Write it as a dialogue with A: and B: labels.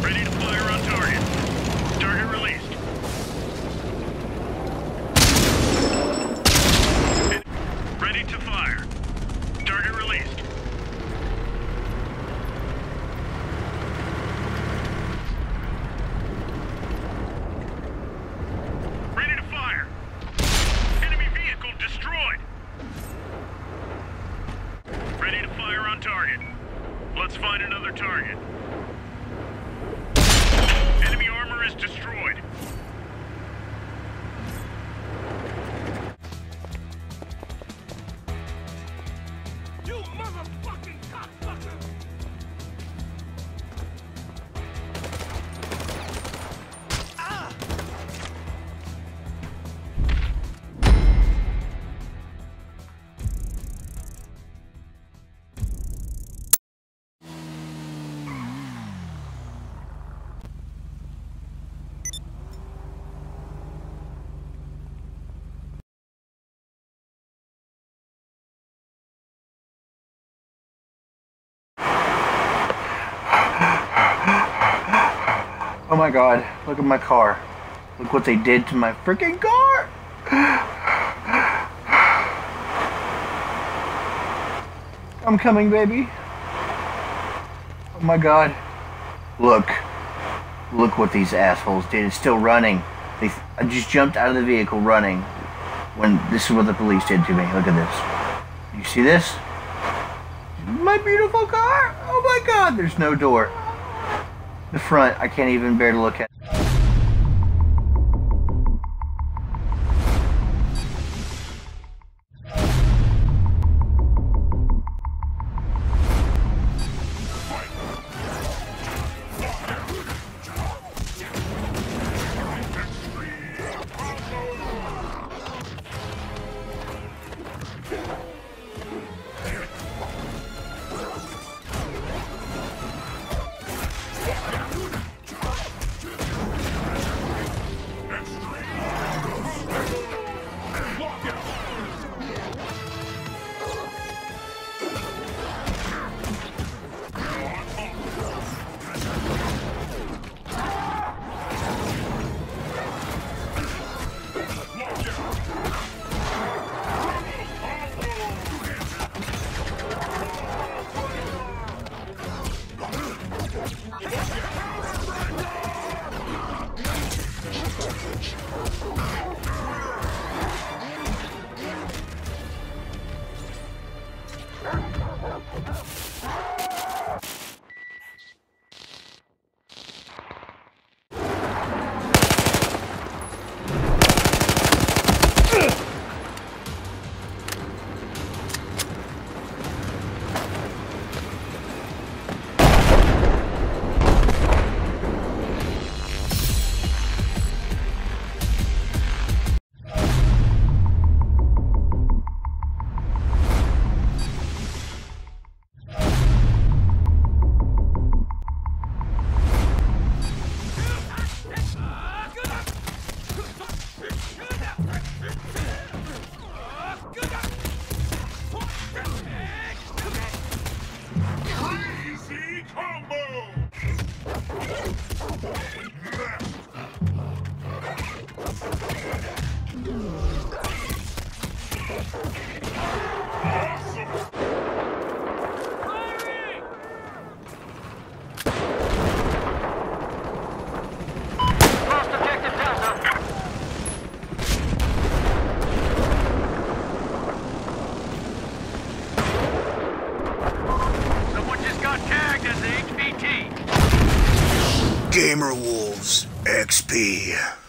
A: Ready to fire on target. Target released. Ready to fire. Target released. Ready to fire. Enemy vehicle destroyed. Ready to fire on target. Let's find another target. Enemy armor is destroyed.
B: You motherfucking cocksucker! Ah!
C: Oh my god, look at my car. Look what they did to my freaking car! I'm coming, baby. Oh my god. Look. Look what these assholes did. It's still running. I just jumped out of the vehicle running when this is what the police did to me. Look at this. You see this? My beautiful car! Oh my god, there's no door. The front, I can't even bear to look at.
A: Gamer Wolves XP.